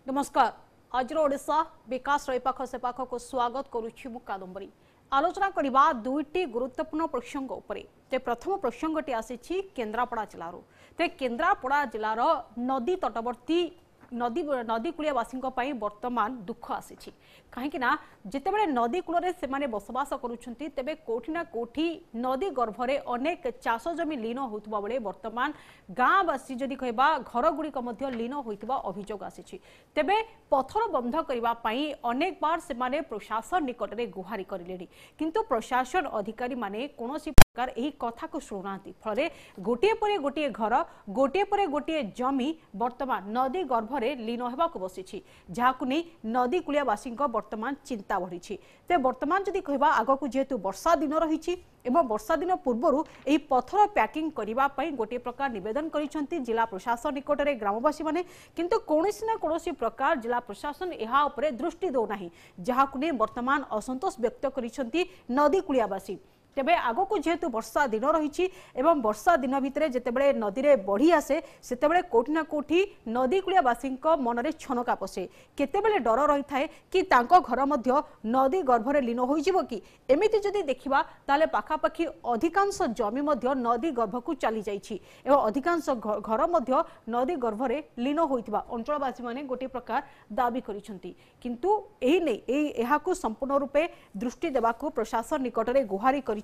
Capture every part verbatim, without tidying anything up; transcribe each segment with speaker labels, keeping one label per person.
Speaker 1: नमस्कार। आज ओडिशा विकास रईपाख सेपाख को स्वागत करुछि मु कादंबरी। आलोचना करबा दुईटी गुरुत्वपूर्ण प्रसंग उपरे। ते प्रथम प्रसंगटी आसीछि केन्द्रापड़ा जिल्लारो। ते केन्द्रापड़ा जिल्लार नदी तटवर्ती नदी नदी कूलियावासी वर्तमान दुख आसी कहीं जितेबाला नदी कूल से बसवास करुँच तेरे कौटिना कौटि नदी गर्भरे अनेक चाष जमी लीन होता बेले वर्तमान गाँवासी जदि कहबा घर गुड़िक लीन होता अभियोग आसी तेबे पथर बंध करने अनेक बार से प्रशासन निकट में गुहारि करें किंतु प्रशासन अधिकारी माने कौन प्रकार यही कथा को शुणुना फल गोटे पर गोटे घर गोटे पर गोटे जमी वर्तमान नदी गर्भरे लीन होगा बसी जहां नहीं नदी कूलियावासी वर्तमान चिंता बढ़ी ते वर्तमान जदि कहबा आग को जेहेतु वर्षा दिन रही वर्षा दिन पूर्व यही पथर पैकिंग करने गोटे प्रकार निवेदन करिसेंती जिला प्रशासन निकट में ग्रामवासी माने किंतु कौनसी ना कौनसी प्रकार जिला प्रशासन यहा उपरे दृष्टि दौना जहां नहीं वर्तमान असंतोष व्यक्त करिसेंती नदी कूलियावासी। तेबे आग को जेहेतु वर्षा दिन रही वर्षा दिन भितर जितेबाला नदी में बढ़ी आसे से कौटिना कौटि नदी कूलियावासी मन में छनका पशे केतेबेले डर रही थाए कि तांको घर मध्य नदी गर्भरे लीन हो कि एमिति जदि देखिबा ताले पाखापाखि अधिकांश जमी मध्य नदी गर्भ को चली जाइछि एवं अधिकांश घर मध्य नदी गर्भरे लीन होइतिबा अंचलवासी माने गोटे प्रकार दाबी करिसेंती किंतु एही नै एही एहाकु संपूर्ण रूपे दृष्टि देबाकू प्रशासन निकट में गुहारि करि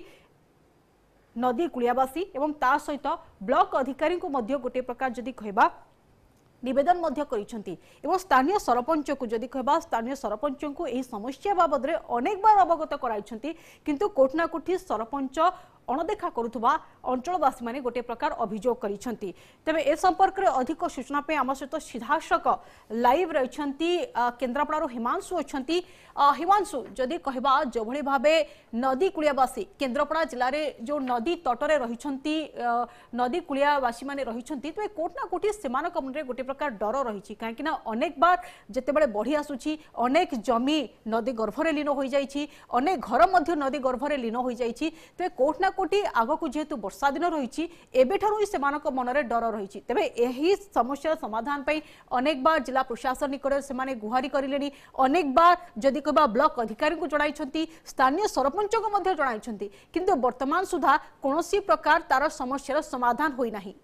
Speaker 1: नदी कूलियावासी एवं ता सहित ब्लॉक अधिकारी को मध्य गोटे प्रकार जदि कहबा निवेदन मध्य करिसेंती एवं स्थानीय सरपंच को जदि कहबा स्थानीय सरपंच को यही समस्या बाबद रे अनेक बार अवगत कराइछंती किंतु कोठना कोठी सरपंच अणदेखा करुवा अंचलवासी माने गोटे प्रकार अभियोग करिसेंती। तेबे ए संपर्क में अधिक सूचना पे आम सहित सीधासख लाइव रही केन्द्रापड़ार हिमांशु अच्छी हिमांशु जदि कहबा जो भली भाबे नदी कूलियावासी केन्द्रापड़ा जिले में जो नदी तटरे रही नदी कूलियावासी माने रही तेज कोठना कोठी सेमानक मन में गोटे प्रकार डर रही कहीं अनेक बार जितेबाला बढ़ी आसूची अनेक जमी नदी गर्भरे लीन हो जाइछि अनेक घर मध्य नदी गर्भरे लीन हो जाइछि तेज कोठना कोटी आग को जेहेतु वर्षा दिन रही मन में डर रही तेबे यही समस्या समाधान पाई अनेक बार जिला प्रशासन निकट से गुहारि करें अनेक बार जदि कहबा ब्लॉक अधिकारी को जणाई स्थानीय सरपंच को जणाई किंतु वर्तमान सुधा कौन प्रकार तार समस्यार समाधान होई नाही।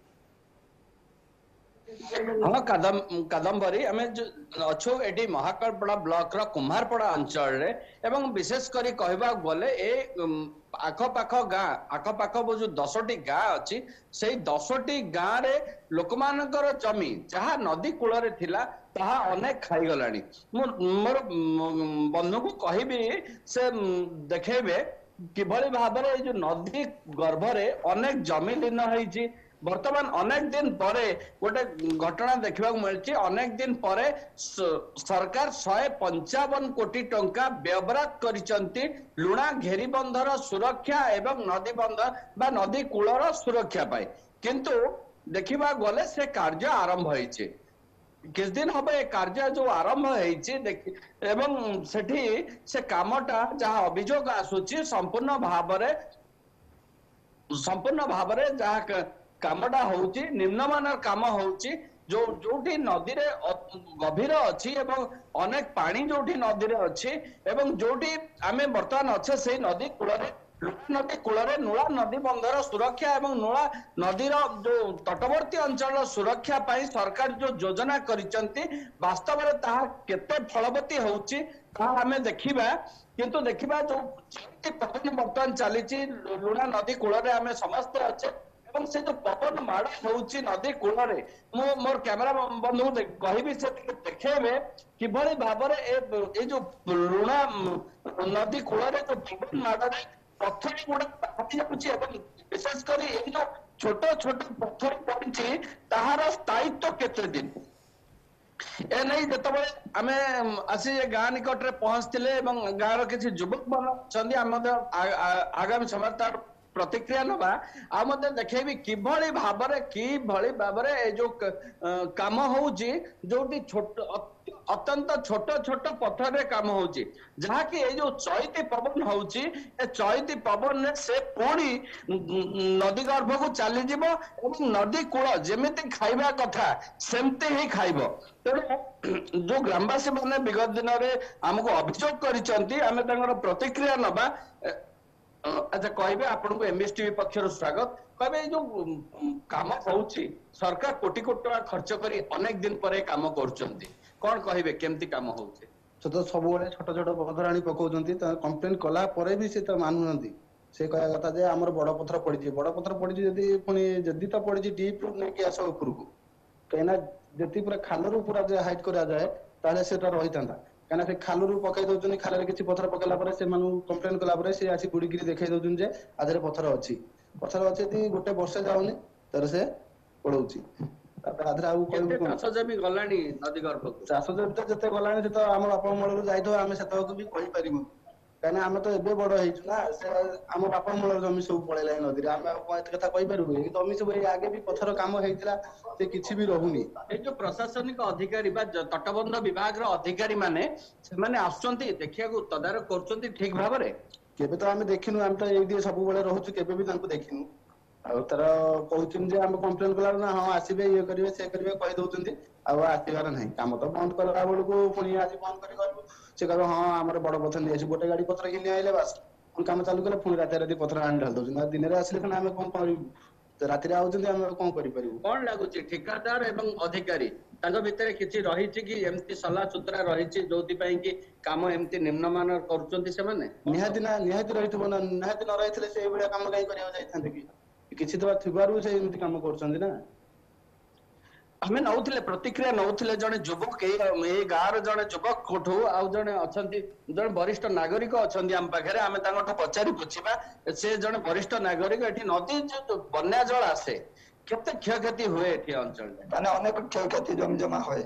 Speaker 2: हाँ कादम कादम्बरी आम अच्छु ये महाकालपड़ा ब्लॉक रा कुम्हारपड़ा अंचल रे एवं विशेष करी कहबा गले ए आखपाख गाँ आखपाख जो दसटी गाँ अच्छी से दसटी गाँ रे लोक मानकर जमी जहाँ नदी कूल रे थिला ताहा अनेक खाईगलानी मोर बंधु को कहबी से देखेबे किभली भाबरे जो नदी गर्भरे अनेक जमी लीन होईची वर्तमान अनेक दिन परे गोटे घटना देखा मिली अनेक दिन परे सरकार शहे पंचावन कोटी टंका व्यवरात करिसंती लुणा घेरीबंधर सुरक्षा एवं नदी बंध बा नदी कूलर सुरक्षा पाई किंतु देखिबा गले से कार्य आरंभ होइछे किस दिन हम ए कार्य जो आरंभ होइछे एवं सेठी से कामटा जहाँ अभियोग आसुची संपूर्ण भावरे संपूर्ण भावरे जहाँ कामटा होउची निम्नमानर काम होउची जो जोठी नदी रे गभीर अच्छी एवं अनेक पानी जोठी नदी रे अच्छी एवं जोठी आमे वर्तमान अच्छे से नदी कूल नदी कूल नूला नदी बंधर सुरक्षा एवं नूला नदीर जो तटवर्ती अंचल सुरक्षा पाई सरकार जो योजना करिसंती वास्तव में ताहा केते फलवती होउची ताहा आमे देखिबा किंतु देखिबा जो पवन वर्तमान चली लुणा नदी कूल आमे समस्त अच्छे एवं से जो पवन माड़ होउची नदी कूल मो मोर कैमरा बंधु कहबी से देखेबे किभली भाबरे ए जो लुणा नदी कूल जो पवन माड़ पत्थर गुड़ा फाटी जाउची एवं विशेष कर ए जो छोट छोट पत्थर पड़ी ताहार स्थायित्व केते दिन ए नहीं जतबे आमे आसी गाँ निकट रे पहुंचतिले एवं गाँर किसी युवक मन छंदी आम आगामी समय तार प्रतिक्रिया नवा आ मते देखेबी किभली भाबरे किभली भाबरे ए जो काम होउची जोटी छोट अत्यंत छोट छोट पथर रे काम होची जहा कि ए जो चैती पवन होची ए चैती पवन ने से पुणी नदी गर्भ को चली जीवो एवं नदी कूल जेमिति खाइबा कथा सेमती ही खाइबो तेणु जो ग्रामवासी मैंने विगत दिन में आमको अभियोग करिसेंती आमे तांगर प्रतिक्रिया नबा अच्छा कहबे आपन को एमएसटीवी पक्षर स्वागत कहबे जो काम होची सरकार कोटी कोटी टका खर्च करी अनेक दिन पर काम करूचंती कौन कहबे केमती काम होची
Speaker 3: से तो सब बड़े छोट छोट पथर आनी पकाउचंती कंप्लेन कला परे भी से तो मानुनंती से कहया कथा जे हमर बड़ पथर पड़ी बड़ पथर पड़ी जदी पुनी जदी तो पड़ी डीप ने के आसो ऊपर को कहना जति पूरा खालरू पूरा जे हाइट करा जाए ताले सेटा रहितांता कहना से खालरू पकाई दउचनी खालरे किछि पथर पकेला परे से मानु कंप्लेन कला परे से आसी गुडी गिरी देखाई दउचन जे आधरे पथर अछि पथर अछि ती गोटे वर्ष जाउनी तर से पड़ौछि आधरे आउ
Speaker 2: केते चाष जमी गलानी नदी गर्भ को
Speaker 3: चाष जमी तो जते गलानी से तो हम बापा मूलर जाइथो आमे सेतक भी कहि परिबो कहना आमे तो एबे बड़ हेछु ना से हम बापा मूलर जमी सब पळेला नदी रे आमे एत कथा कहि परिबो कि जमी सब आगे भी पथर काम हेतिला से किछि भी रहुनी
Speaker 2: ए जो प्रशासनिक अधिकारी बा तटबंध विभाग रो अधिकारी माने से माने आछंती देखिया को तदारक करछंती ठीक भाबरे
Speaker 3: केबे तो आमे देखिनु आमे तो एक दिन सब बेले रहउछु केबे भी तांको देखिनु आ तर कहउछिन जे आमे कंप्लेन कला ना हां आसीबे ये करिवे से करिवे कहि दउचंती आ आसीबार नाही काम तो बंद करला बेल को पुनी आज बंद करि गलु से कहबो हां हमर बड़ पथर नै अछि गोटे गाड़ी पथर कि नै आइले बस हम काम चालू करे पुनी राते राते पथर आन ढाल दउछन दिन रे आसले खना आमे कोन करिबु राति रे आउचंती आमे कोन करि परिबु
Speaker 2: कोन लागुची ठेकेदार एवं अधिकारी तांको भितरे किछि रहिछि कि एमती सला सूत्रा रहिछि जोति पई कि काम एमती निम्नमान करूचंती से माने
Speaker 3: निहाती ना निहाती रहितबो ना निहाती न रहितले से एबडा काम काई करिया जाइथांते कि किछि तो थिबारु से एमती काम करछंती ना
Speaker 2: हमें नौथिले प्रतिक्रिया नौथिले जने युवक ए गार जने युवक कोठो आ जने अछंती जने वरिष्ठ नागरिक अछंती हम पाखरे हमें तांगठो पचारि पुछिबा से जने वरिष्ठ नागरिक एठी नदी जो बन्या जल आसे केते क्षयक्षति हुए एठी अंचल
Speaker 4: माने अनेक क्षयक्षति जम जमा होए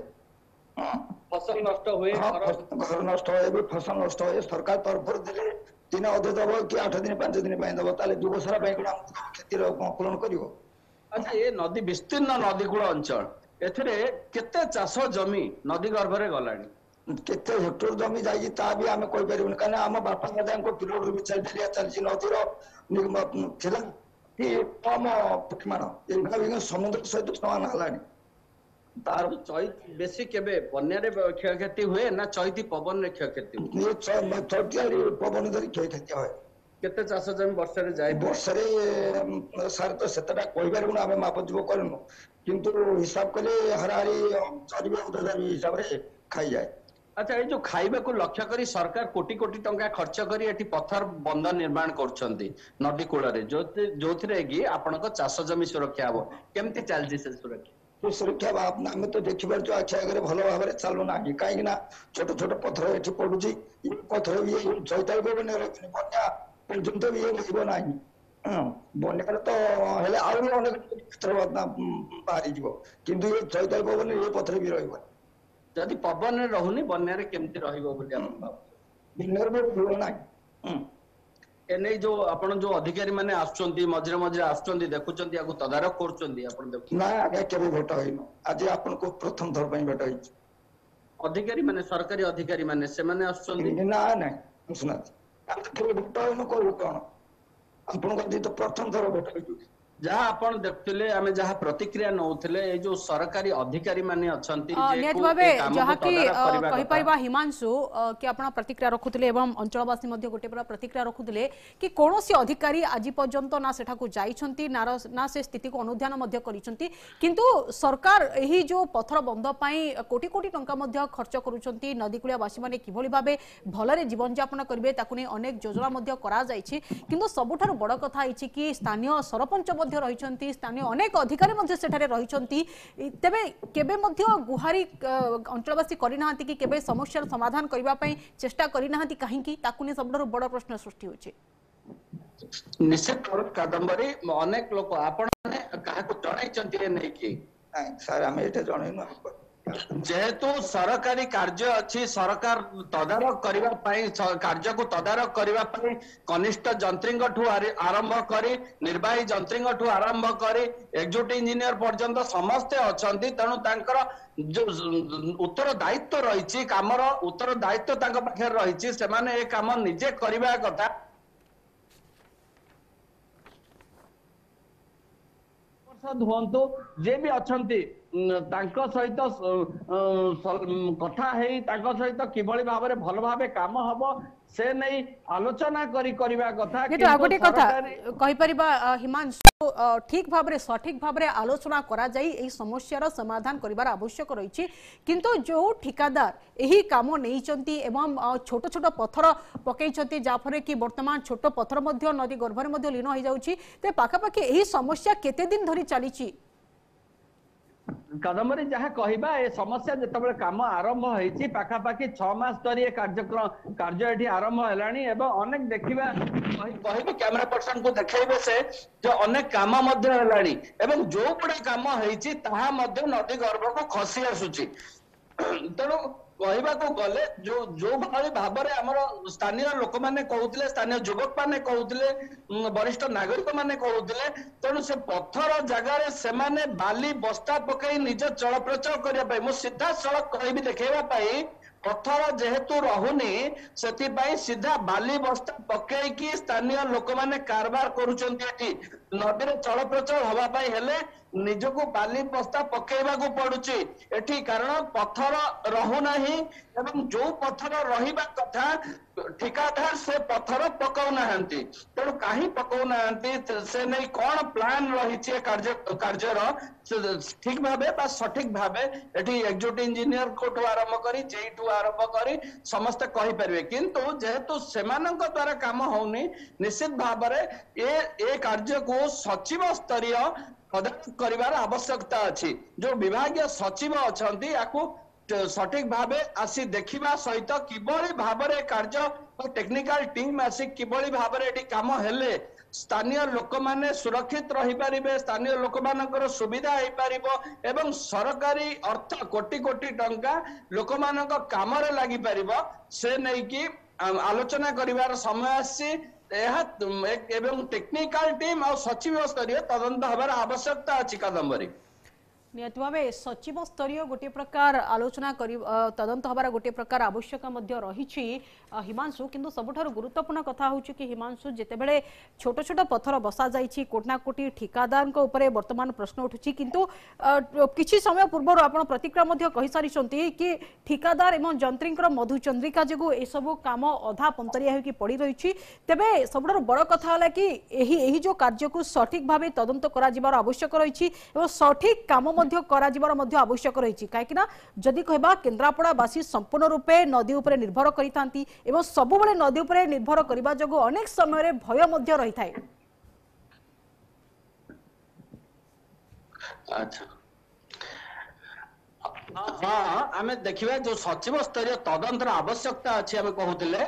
Speaker 2: फसल नष्ट हुए
Speaker 4: घर नष्ट होए भी फसल नष्ट होए सरकार तरफ दिले तीन अधे दबो कि आठ दिन पांच दिन पय दबो ताले दुगो सारा पय कोन खेती रो कोन करिवो
Speaker 2: अच्छा ये नदी विस्तीर्ण नदी कूल अंचल एथरे केते चाष जमी नदी गर्भ रे गलानी
Speaker 4: केते हेक्टर जमी जाई ता भी हमें कोइ परिबन कारण हम बापा दादा को किलोमीटर भी चल चलिया चलची नदी रो निगम थिला कि कम परिमाण एना भी समुद्र सहित समान हलानी
Speaker 2: तार चैत बेसी केबे बन्या रे क्षयक्षति हुए ना चैती पवन रे क्षयक्षति हुए
Speaker 4: ये चैती पवन धरि क्षयक्षति होय
Speaker 2: केते चाष जमी वर्ष रे जाय
Speaker 4: वर्ष रे सर तो सेतटा कोइ परिबन हमें माप जब करनु किंतु हिसाब कले हरारी चरिबे उदर हिसाब रे खाई जाए
Speaker 2: अच्छा ये जो खाइबा को लक्ष्य करी सरकार कोटी कोटी टंका खर्च करी एठी पत्थर बंध निर्माण करछंती नदी कूल रे जो जोथिरे कि आपनको चाष जमी सुरक्षा हो केमती चलजी से सुरक्षा
Speaker 4: तो सुरक्षा बाप हमें तो देखि पार जो अच्छा अगर भलो भाबरे चालू ना कि काई ना छोट छोट पत्थर एठी पडुची ई पत्थर भी चैताल बने रखनी बन्या पर्यंत भी होइबो नाही बन्या तो हेले आउ अनेक क्षेत्र बाहरी जीवो किंतु ये चैताल पवन ये पत्थर भी रहइबो
Speaker 2: जदि पवन रे रहुनी बन्या रे केमती रहिबो बोली आपण भाबु
Speaker 4: दिनर में होइबो नाही
Speaker 2: एने जो आपण जो अधिकारी माने आछंती मझरे मझरे आछंती देखुचंती याको तदारक करचंती आपण देखु
Speaker 4: ना आगे केबे भेट होइनो आज आपण को प्रथम थर पई भेट होई
Speaker 2: अधिकारी माने सरकारी अधिकारी माने से माने आछंती
Speaker 4: ना ना सुना आप केबे भेट होइनो को कोन आपण को तो प्रथम थर भेट होई
Speaker 2: जहाँ आपण देखथिले आमे जहाँ प्रतिक्रिया नउथिले ए जो सरकारी अधिकारी माने अछंती
Speaker 1: जे नेत भाबे जहाँ की कहि परिबा हिमांशु कि आपण प्रतिक्रिया रखुथिले एवं अंचलवासी मध्ये गोटे पर प्रतिक्रिया रखुथिले कि कोनोसी अधिकारी आजि पर्यंत ना सेठा को जाइछंती ना ना से स्थिति को अनुध्यान मध्ये करिसंती किंतु सरकार एही जो पत्थर बंध पई कोटी कोटी टंका मध्ये खर्च करूछंती नदीकुलिया वासी माने किभली भाबे भलरे जीवन यापन करिवे ताकु नै अनेक योजना मध्ये करा जाइछि किंतु सबुठार बड़ कथा आइछि कि स्थानीय सरपंच रही स्थानीय अनेक अधिकारी रही तेबे केबे गुहारी अंचलवासी करना कि केबे समस्या समाधान करने चेष्टा करना कहीं सब बड़ प्रश्न सृष्टि होचे
Speaker 2: निश्चित कादंबरी अनेक लोक आपण जन सर आम ये जनईन जेहेतु सरकारी कार्य अच्छी सरकार तदारख करने कार्य को तदारख करने कनिष्ठ जंत्री आरंभ कर निर्वाही जंत्री आरंभ कर एक्जिक्यूटिव इंजीनियर पर्यंत समस्ते अच्छा तेणु तांकर जो उत्तर दायित्व रही कामर उत्तर दायित्व पाखे रही से माने ए काम निजे करबा कथा हुंतु जे भी अच्छंती तांको सहित कथा है तांको सहित किभली भाव में भल भाव काम हबो से नहीं आलोचना करी करबा कथा
Speaker 1: किंतु आ गोटे कथा कहि परिबा हिमांशु ठीक भाव में सठिक भाव में आलोचना करा जाई एही समस्यार समाधान करिवार आवश्यक रही किंतु जो ठिकादार यही काम नहीं एवं छोट छोट पत्थर पकई जाफरे कि वर्तमान छोट पत्थर मध्य नदी गर्भर मध्य लीन हो जाउछि ते पाखापाखि एही समस्या केते दिन धरी चलीछि
Speaker 2: कदमरी जहाँ कहबा ए समस्या जिते काम आरंभ होती पाखापाखि छह मास धरी कार्यक्रम कार्य ये आरंभ है अनेक देखा कहबी कैमरा पर्सन को देखेबे से जो अनेक काम एवं जो गुड़ा काम होती नदी गर्भ को खसी आसुची तेणु कहवाक गले जो जो भाई भाव में आमर स्थानीय लोक मैंने कहते स्थानीय युवक मैंने कहते वरिष्ठ नागरिक मैंने कहते तेणु से पत्थर जगार से माने बाली बस्ता पकई निज चल प्रचल करने मुझ सीधा सड़क कहबी देखेवाई पत्थर जेहेतु रहुनी से सीधा बाली बस्ता पकईकी स्थानीय लोक मैंने कारबार करुँच नदी में चल प्रचल हवापाई हेले निजको बाली बस्ता पकेवा को पड़ुची एठी कारण पत्थर रहुना एवं जो पत्थर रहिबा कथा ठिकादार से पत्थर पकाउना तेणु कहीं पकाउना से नहीं कौन प्लान रही कार्य कार्यर ठीक भाव सठिक भाव एठी एक्जिक्यूटिव इंजीनियर को आरंभ करी जेठू आरंभ करी समस्त कहि परिबे किंतु जेहेतु सेमानक द्वारा काम होनी निश्चित भाव में ए ए कार्य को सचिव स्तरीय करिवार आवश्यकता अछि जो विभागीय सचिव अछंती याकू सठिक भावे आसी देखिबा सहित किबळी भाबरे कार्य टेक्निकल टीम आसी किबळी भाबरे एठी काम हेले स्थानीय लोक माने सुरक्षित रही पारिबे स्थानीय लोक मानकर सुविधा होई पारिबो एवं सरकारी अर्थ कोटी कोटी टंका लोक मानक काम रे लागि पारिबो से नै कि आलोचना करिवार समय आसी एवं टेक्निकल टीम और सचिव स्तरीय तदंत हबार आवश्यकता अछि कादंबरी
Speaker 1: नियत भाव सचिव स्तरीय गोटे प्रकार आलोचना करी तदंत हबार गोटे प्रकार आवश्यक मध्य रही हिमांशु किंतु सबुठारु गुरुत्वपूर्ण कथा होउछि कि हिमांशु जेतेबेले छोट छोट पत्थर बसा जाइछि कोटना कोटी ठिकादार ऊपर वर्तमान प्रश्न उठुछि किंतु किछि समय पूर्व आपण प्रतिक्रिया मध्य कहि सारिछंती कि ठिकादार एवं जंत्रींकर मधुचंद्रिका जगु ए सब काम अधा पंतरिया होकि पड़ी रहिछि तेबे सबुठारु बड़ कथा होला कि एही एही जो कार्य को सठिक भाबे तदंत करा जिबार आवश्यक रहिछि एवं सठिक काम आवश्यक रही कहीं जदि कहबा केन्द्रापड़ावासी संपूर्ण रूपे नदी उपरे निर्भर करितांती एवं सब बेले नदी उपरे निर्भर करबा जगो अनेक समय भय मध्य रही थाए।
Speaker 2: अच्छा हाँ आमे देखिबा जो सचिव स्तरीय तदंतर आवश्यकता अछि आमे कहउतिले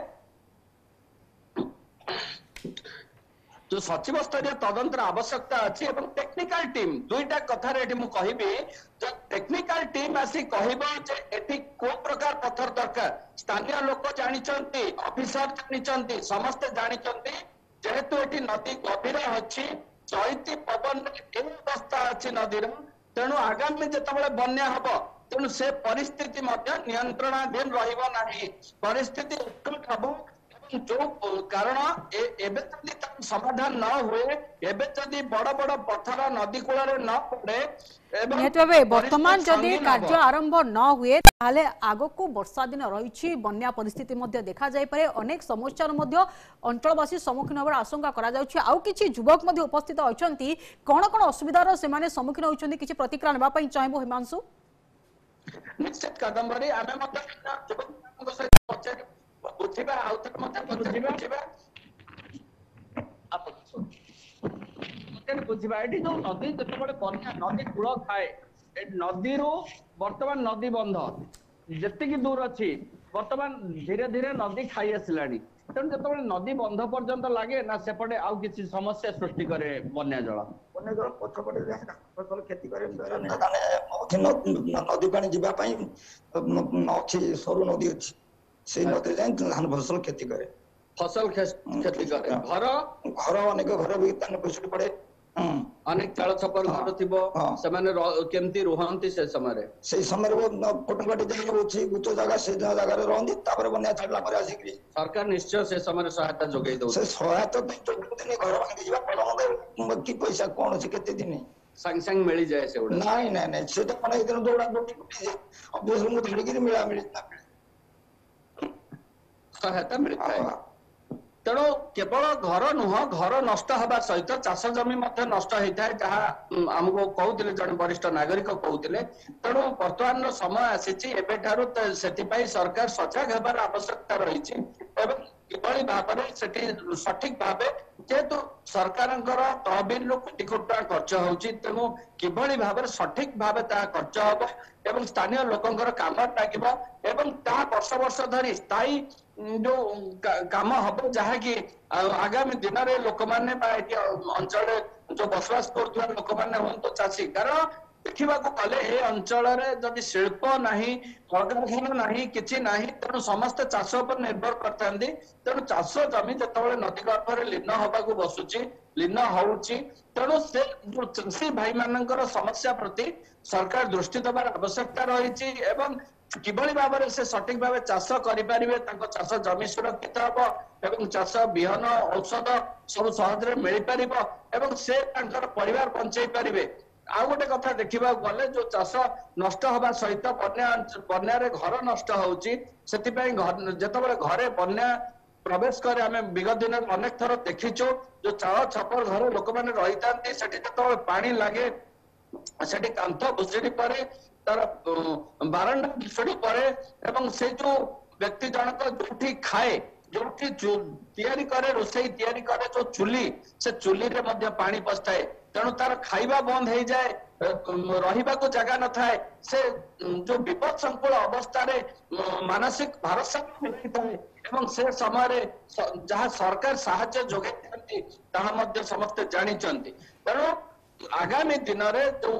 Speaker 2: जो सचिव स्तरीय तदंतर आवश्यकता अच्छी एवं टेक्निकल टीम दुईटा कथार एठी मु कहिबी जो टेक्निकल टीम आसी कहबो जे एठी को प्रकार पत्थर दरकार स्थानीय लोक जानिचंती ऑफिसर जानिचंती समस्त जानिचंती जेहेतु एठी नदी गभीर अछि चैती पवन ए अवस्था अछि नदीर तेणु आगामी जेतबेले बन्या हबो तेणु से परिस्थिति मध्य नियंत्रणाधीन रहिबो नाही परिस्थिति उत्कट हबो जो कारण एबे जदि समाधान न हुए एबे जदि बड़ बड़ पत्थर नदी कूल न पड़े
Speaker 1: वर्तमान जदि कार्य आरंभ न हुए ताले आगो को वर्षा दिन रही बन्या परिस्थिति मध्य देखा जाय पारे अनेक समस्या मध्य अंचलवासी सम्मुखीन होबार आशंका करा जाउछि आउ किछि युवक मध्य उपस्थित अछंती कोन कोन असुविधार से माने सम्मुखीन होछंती किछि प्रतिक्रिया नेबा पई चाहबो हिमांशु
Speaker 2: निश्चित कादंबरी आमे मत युवक सहित बुझिबा आउतर मत बुझिबा बुझिबा आप मत बुझिबा एठी जो नदी जते बडे बन्या नदी कूल थाए ए नदी रो वर्तमान नदी बंध जति की दूर अछि वर्तमान धीरे धीरे नदी खाई आसिलानी तेणु जते नदी बंध पर्यंत लागे ना सेपटे आउ किछि समस्या सृष्टि करे बन्या जल
Speaker 4: बन्या जल पछपटे फसल खेती करे ଅଧି ନଦୀ ପାଣି ଯିବା ପାଇଁ ଅଛି ସରୁ ନଦୀ ଅଛି ସେଇ ନଦୀ ଯାଇ ଧାନ ଫସଲ କ୍ଷତି କରେ
Speaker 2: ଫସଲ କ୍ଷତି କରେ ଘର
Speaker 4: ଘର ଅନେକ ଘର ବି ଧାନ ଭୁଷୁଡ଼ି ପଡେ
Speaker 2: ଅନେକ ଚାଳ ଛପର ଘର ଥିବ ସେମାନେ କେମିତି ରୁହନ୍ତି ସେ ସମୟରେ
Speaker 4: ସେଇ ସମୟରେ ପଟୁକାଟି ଯାଇ ରହୁଛି ଉଚ୍ଚ ଜାଗା ସେ ଜାଗାରେ ରହନ୍ତି ତାପରେ ବନ୍ୟା ଛାଡ଼ିଲା ପରେ ଆସିକିରି
Speaker 2: ସରକାର ନିଶ୍ଚୟ ସେ ସମୟରେ ସହାୟତା ଯୋଗାଇ ଦଉଛି
Speaker 4: ସେ ସହାୟତା ଦିନ ଘର ଭାଙ୍ଗି ଯିବା ପଡ କି ପଇସା କଣ ଅଛି କେତେ ଦିନ
Speaker 2: ସାଙ୍ଗେ ସାଙ୍ଗେ ମିଳିଯାଏ ସେଗୁଡା
Speaker 4: ନାଇଁ ନାଇଁ ନାଇଁ ସେଟା କଣ ଏଇଦିନ ଦୌଡ଼ା ଦୌଡ଼ି ଅଭ୍ୟାସ ମୁଁ ଧରିକିରି ମିଳା ମିଳି
Speaker 2: ସହାୟତା ମିଳିଥାଏ ତେଣୁ କେବଳ ଘର ନୁହଁ ଘର ନଷ୍ଟ ହେବା ସହିତ ଚାଷ ଜମି ମଧ୍ୟ ନଷ୍ଟ ହେଇଥାଏ ଯାହା ଆମକୁ କହୁଥିଲେ ଜଣେ ବରିଷ୍ଠ ନାଗରିକ କହୁଥିଲେ ତେଣୁ ବର୍ତ୍ତମାନର ସମୟ ଆସିଛି ଏବେଠାରୁ ସେଥିପାଇଁ ସରକାର ସଜାଗ ହେବାର ଆବଶ୍ୟକତା ରହିଛି ଏବଂ କିଭଳି ଭାବରେ ସେଠି ସଠିକ ଭାବେ ଯେହେତୁ ସରକାରଙ୍କର ତହବିଲରୁ କୋଟି କୋଟି ଟଙ୍କା ଖର୍ଚ୍ଚ ହଉଛି ତେଣୁ କିଭଳି ଭାବରେ ସଠିକ ଭାବେ ତାହା ଖର୍ଚ୍ଚ ହବ ଏବଂ ସ୍ଥାନୀୟ ଲୋକଙ୍କର କାମ ଲାଗିବ ଏବଂ ତାହା ବର୍ଷ ବର୍ଷ ଧରି ସ୍ଥାୟୀ ଯୋଉ କାମ ହବ ଯାହାକି ଆଗାମୀ ଦିନରେ ଲୋକମାନେ ବା ଏଠି ଅଞ୍ଚଳରେ ଯୋଉ ବସବାସ କରୁଥିବା ଲୋକମାନେ ହୁଅନ୍ତୁ ଚାଷୀ କାରଣ ଦେଖିବାକୁ ଗଲେ ଏ ଅଞ୍ଚଳରେ ଯଦି ଶିଳ୍ପ ନାହିଁ କଳକାରଖାନା ନାହିଁ କିଛି ନାହିଁ ତେଣୁ ସମସ୍ତେ ଚାଷ ଉପରେ ନିର୍ଭର କରିଥାନ୍ତି ତେଣୁ ଚାଷ ଜମି ଯେତେବେଳେ ନଦୀ ଗର୍ଭରେ ଲୀନ ହବାକୁ ବସୁଛି ଲୀନ ହଉଛି ତେଣୁ ସେ ଯୋଉ ଚାଷୀ ଭାଇ ମାନଙ୍କର ସମସ୍ୟା ପ୍ରତି ସରକାର ଦୃଷ୍ଟି ଦେବାର ଆବଶ୍ୟକତା ରହିଛି ଏବଂ କିଭଳି ଭାବରେ ସେ ସଠିକ ଭାବେ ଚାଷ କରିପାରିବେ ତାଙ୍କ ଚାଷ ଜମି ସୁରକ୍ଷିତ ହବ ଏବଂ ଚାଷ ବିହନ ଔଷଧ ସବୁ ସହଜରେ ମିଳିପାରିବ ଏବଂ ସେ ତାଙ୍କର ପରିବାର ବଞ୍ଚେଇ ପାରିବେ ଆଉ ଗୋଟେ କଥା ଦେଖିବାକୁ ଗଲେ ଯୋଉ ଚାଷ ନଷ୍ଟ ହବା ସହିତ ବନ୍ୟା ବନ୍ୟାରେ ଘର ନଷ୍ଟ ହଉଛି ସେଥିପାଇଁ ଯେତେବେଳେ ଘରେ ବନ୍ୟା ପ୍ରବେଶ କରେ ଆମେ ବିଗତ ଦିନରେ ଅନେକ ଥର ଦେଖିଛୁ ଯୋଉ ଚାଳ ଛପର ଘରେ ଲୋକମାନେ ରହିଥାନ୍ତି ସେଠି ଯେତେବେଳେ ପାଣି ଲାଗେ ସେଠି କାନ୍ଥ ଭୁଷୁଡି ପଡେ ତାର ବାରଣ୍ଡା ଭୁଷୁଡି ପଡେ ଏବଂ ସେ ଯୋଉ ବ୍ୟକ୍ତି ଜଣକ ଯୋଉଠି ଖାଏ ଯୋଉଠି ତିଆରି କରେ ରୋଷେଇ ତିଆରି କରେ ଯୋଉ ଚୁଲି ସେ ଚୁଲିରେ ମଧ୍ୟ ପାଣି ପଶିଥାଏ ତେଣୁ ତାର ଖାଇବା ବନ୍ଦ ହେଇଯାଏ ରହିବାକୁ ଜାଗା ନଥାଏ ସେ ଯୋଉ ବିପଦ ସଂକୁଳ ଅବସ୍ଥାରେ ମାନସିକ ଭାରସାମ୍ୟ ମିଳିଥାଏ ଏବଂ ସେ ସମୟରେ ଯାହା ସରକାର ସାହାଯ୍ୟ ଯୋଗାଇଥାନ୍ତି ତାହା ମଧ୍ୟ ସମସ୍ତେ ଜାଣିଛନ୍ତି ତେଣୁ ଆଗାମୀ ଦିନରେ ଯୋଉ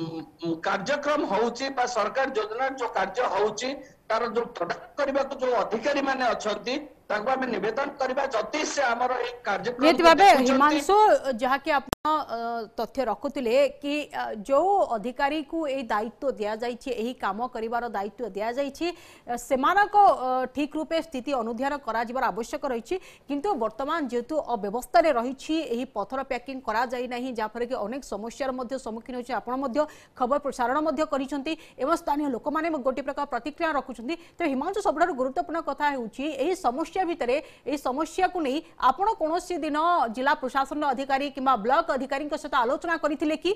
Speaker 2: କାର୍ଯ୍ୟକ୍ରମ ହଉଛି ବା ସରକାର ଯୋଜନା ଯୋଉ କାର୍ଯ୍ୟ ହଉଛି ତାର ଯୋଉ ତଦାରଖ କରିବାକୁ ଯୋଉ ଅଧିକାରୀ ମାନେ ଅଛନ୍ତି ତାଙ୍କୁ ଆମେ ନିବେଦନ କରିବା ଯଦି ସେ ଆମର ଏଇ କାର୍ଯ୍ୟକ୍ରମ
Speaker 1: ହିମାଂଶୁ ଯାହାକି ଆପଣ तथ्य रखुले कि जो अधिकारी को ए दायित्व दि जाइए एही काम करिवार दायित्व दि जाइए सेमानक ठीक रूपे स्थिति अनुध्यान करा जिबार आवश्यक रही किंतु वर्तमान जेहेतु अव्यवस्था रही एही पथर पैकिंग करा जाई नहीं जाफरे कि अनेक समस्यार मध्य सम्मुखीन होछि आपण मध्य खबर प्रसारण मध्य करिसंती एवं स्थानीय लोक माने गोटे प्रकार प्रतिक्रिया रखुछंती तो हिमांशु सबठारु गुरुत्वपूर्ण कथा हेउछि एही समस्या भितरे एही समस्या को नहीं आपण कोनोसी दिन जिला प्रशासन अधिकारी किंबा ब्लॉक अधिकारी सहित आलोचना करथिले कि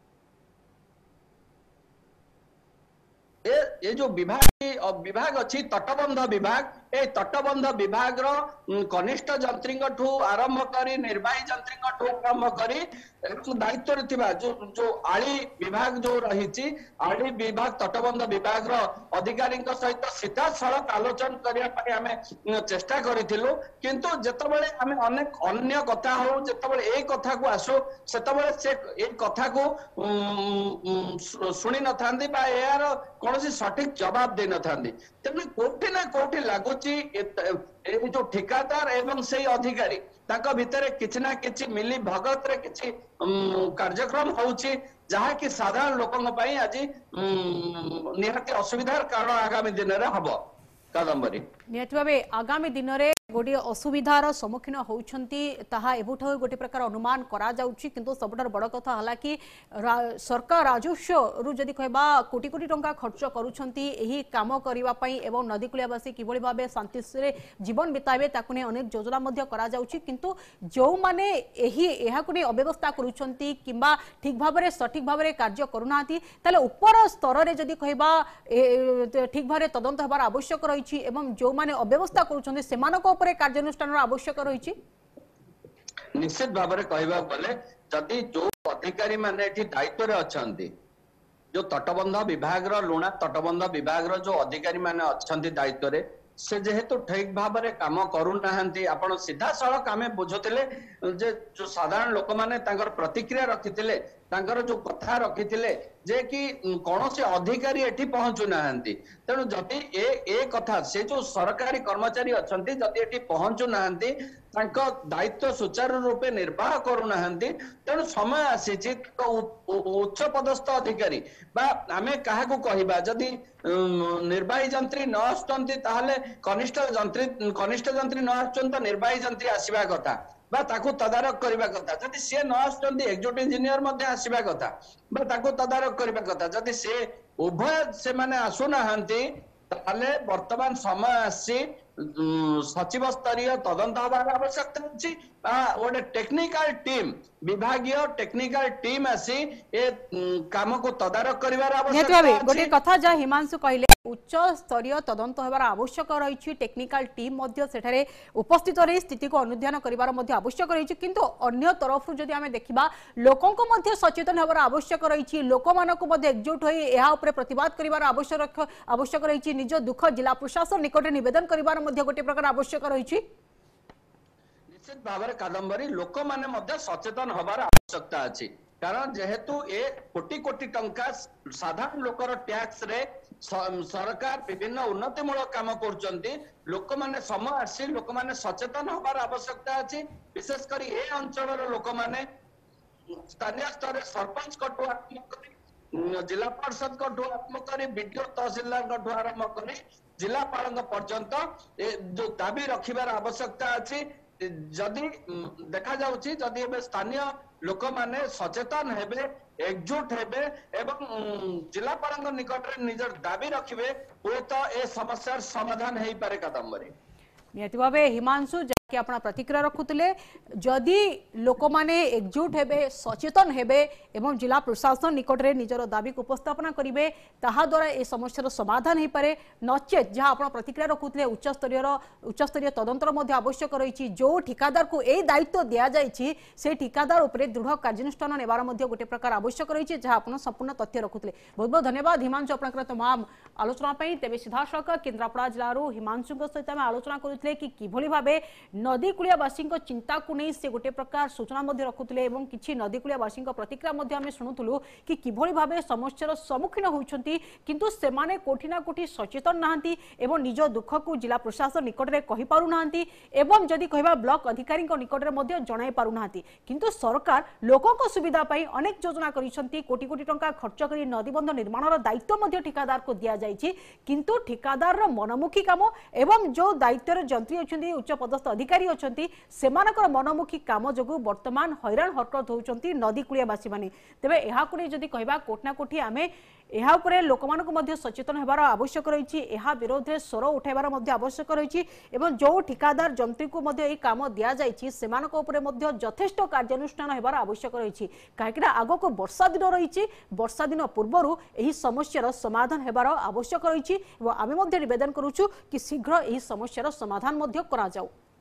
Speaker 2: ए ये जो विभाग विभाग अच्छी तटबंध विभाग ए तटबंध विभाग रो कनिष्ठ जंत्री ठू आरंभ करी निर्वाही जंत्री ठू आरंभ करी दायित्व जो जो आली विभाग जो रही आली विभाग तटबंध विभाग रो अधिकारी सहित सीधा सड़क आलोचना करने आम चेष्टा करूँ किंतु जितेबाला आम अनेक अन्य कथा हो जितेबाला ए कथा को आसो से से कथा को शुणी न था यार कौन सठिक जवाब दे न था तेणु कोठी ना कोठी लगुच जो ठिकादार एवं से अधिकारी ताको भितर किछि ना किछि मिली भगत रे किछि कार्यक्रम होउछि जहा कि साधारण लोकन पई आज निहाती असुविधार कारण आगामी दिन रे हबो कादंबरी
Speaker 1: निहाती भाबे आगामी दिन रे गोटे असुविधार सम्मुखीन होउछंती ताहा एबुठ गोटे प्रकार अनुमान करा जाउछि किंतु सबटार बड़ कथा हला कि रा, सरकार राजस्व रु जदि कहबा कोटी कोटी टंका खर्च करूछंती एही काम करिवा पई एवं नदीकुलियावासी किभଳି भाबे शांति से जीवन बिताबे ताकु ने अनेक योजना मध्य करा जाउछि किंतु जो माने एही एहाकु ने अव्यवस्था करूछंती किंबा ठीक भाबरे सठिक भाबरे कार्य करूनाती ताले ऊपर स्तर रे जदि कहबा ठीक भाबरे तदंत हबार आवश्यक रहिछि एवं जो माने अव्यवस्था करूछंती सेमानको कार्यानुष्ठान आवश्यक रही
Speaker 2: निश्चित भाव में कहवा गले जदि जो अधिकारी माने दायित्व रे अछंती जो तटबंध विभाग रो लुणा तटबंध विभाग रो जो अधिकारी माने अछंती दायित्व रे से जेहेतु ठीक भाव में काम करूनाहांती आपण सीधा सड़क आमे बुझुतिले जे जो साधारण लोक माने तांकर प्रतिक्रिया रखितिले तांकर जो कथा रखिथिले जे कि कौन से अधिकारी एठी पहुंचु नाहंती तेणु जदि ए ए कथा से जो सरकारी कर्मचारी अछंती जदि एठी पहुंचु नाहंती तांको दायित्व सुचारू रूपे निर्वाह करू नाहंती तेणु समय आसीछि उच्च पदस्थ अधिकारी बा आमे काहा को कहिबा जदि निर्वाही जंत्री न आस्तंती ताहले कनिष्ठ जंत्री कनिष्ठ जंत्री न आस्तंत निर्वाही जंत्री आसीबा कथा बा ताकू तदारक करबा कथा जदि से न आस्तंती एक्जिक्यूटिव इंजीनियर मध्ये आसीबा कथा बा ताकू तदारक करबा कथा जदि से उभय से माने आसु नाहंती ताहले वर्तमान समय आसी सचिव स्तरीय तदंत हबार आवश्यकता अछि गोटे टेक्निकल टीम विभागीय टेक्निकल टीम आसी ए काम को तदारक करिवार आवश्यकता अछि
Speaker 1: गोटे कथा जा हिमांशु कहले उच्च स्तरीय तदंत होबार आवश्यक रही टेक्निकल टीम मध्य सेठारे उपस्थित रही स्थिति को अनुध्यान करिवार मध्य आवश्यक रही किंतु अन्य तरफ जदि आमे देखिबा लोकन को मध्य सचेतन होबार आवश्यक रही लोक मानको मध्य एकजुट होई एहा ऊपर प्रतिवाद करिवार आवश्यक आवश्यक रही निज दुख जिला प्रशासन निकट निवेदन करिवार मध्य गोटे प्रकार आवश्यक रही
Speaker 2: निश्चित भाव में कादम्बरी लोक माने मध्य सचेतन होबार आवश्यकता अछि कारण जेहेतु ए कोटी कोटी टंका साधारण लोकर टैक्स रे सरकार विभिन्न उन्नतिमूलक काम करचंती लोक माने समय आसी लोक माने सचेतन होबार आवश्यकता अछि विशेष करी ए अंचलर लोक माने स्थानीय स्तर सरपंच कटु आरंभ करी जिला परिषद कटु आरंभ करी बीडीओ तहसीलदार कटु आरंभ करी जिलापाल पर्यंत जो दाबी रखिबार आवश्यकता अछि जदि देखा जाउछि जदि एबे स्थानीय लोक माने सचेतन हेबे एकजुट हेबे एवं जिलापाल निकट रे निजर दाबी रखिबे हुए तो ए समस्यार समाधान हेई पारे कादम्बरी
Speaker 1: नियति भावे हिमांशु कि अपना प्रतिक्रिया रखुले जदि लोक माने एकजुट हेबे सचेतन हेबे एवं जिला प्रशासन निकट रे निजर दाबी को उपस्थापना करिवे ताहा द्वारा ए समस्यार समाधान हे पारे नचेत जहां अपना प्रतिक्रिया रखुले उच्च स्तरीय उच्च स्तरीय तदंतर मध्ये आवश्यक रही जो ठिकादार को ए दायित्व दिया जायछि से ठिकादार उपरे दृढ़ कार्यानुष्ठान नेबार मध्ये गोटे प्रकार आवश्यक रही जहां अपन संपूर्ण तथ्य रखुले बहुत बहुत धन्यवाद हिमांशु अपना तमाम आलोचना पई तेबे सीधासख केन्द्रापड़ा जिल्लारो हिमांशु सहित आम आलोचना करुले कि किभली भाबे नदी कूलियावासी चिंता को नहीं से गोटे प्रकार सूचना रखुले और किसी नदी कूलियावासी प्रतिक्रिया आम शुणुलु कि किभली भाबे समस्यार सम्मुखीन होती किंतु सेमाने कोठी ना कोठी सचेतन नहांती एवं निज दुख को जिला प्रशासन निकट में कहि पारु नहांती एवं जदि कहबा ब्लॉक अधिकारी निकट में जणाई पारु नहांती किंतु सरकार लोकों को सुविधा पाई अनेक योजना करिसंती कोटी कोटी टंका खर्च करी नदीबंध निर्माणर दायित्व मध्य ठिकादार को दिया जायछि किंतु ठिकादार मनमुखी काम एवं जो दायित्व जंत्री अछंती उच्च पदस्थ अधिकारी अछंती सेमानकर मनमुखी काम जगु वर्तमान हैरान हरकत होउचंती नदी कूलियावासी माने तेबे एहा को जदि कहबा कोठना कोठी आमे एहा उपरे लोकमानक मध्य सचेतन हेबार आवश्यक रही एहा विरोध रे स्वर उठाइबार मध्य आवश्यक रही एवं जो ठिकादार जंत्री को मध्य ए काम दिया जायछि सेमानक उपरे मध्य यथेष्ट कार्यानुष्ठान हेबार आवश्यक रही काहेकि आगो को वर्षा दिन रही वर्षा दिन पूर्वरु एही समस्यार समाधान हेबार आवश्यक रही एवं आमे मध्य निवेदन करूछु कि शीघ्र एही समस्यार समाधान मध्य करा जाऊ।